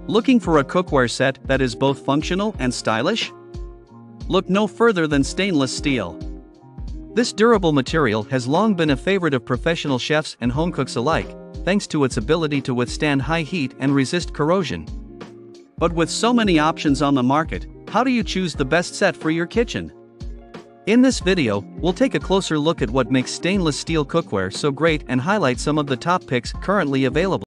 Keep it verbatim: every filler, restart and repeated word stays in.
Looking for a cookware set that is both functional and stylish? Look no further than stainless steel. This durable material has long been a favorite of professional chefs and home cooks alike, thanks to its ability to withstand high heat and resist corrosion. But with so many options on the market, how do you choose the best set for your kitchen? In this video, we'll take a closer look at what makes stainless steel cookware so great and highlight some of the top picks currently available.